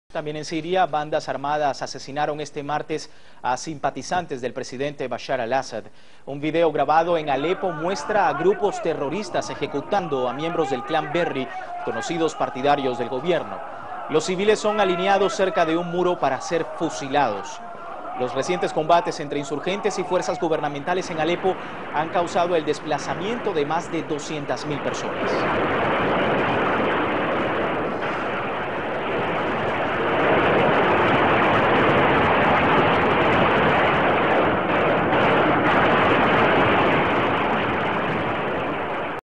También en Siria, bandas armadas asesinaron este martes a simpatizantes del presidente Bashar al-Assad. Un video grabado en Alepo muestra a grupos terroristas ejecutando a miembros del clan Berri, conocidos partidarios del gobierno. Los civiles son alineados cerca de un muro para ser fusilados. Los recientes combates entre insurgentes y fuerzas gubernamentales en Alepo han causado el desplazamiento de más de 200.000 personas.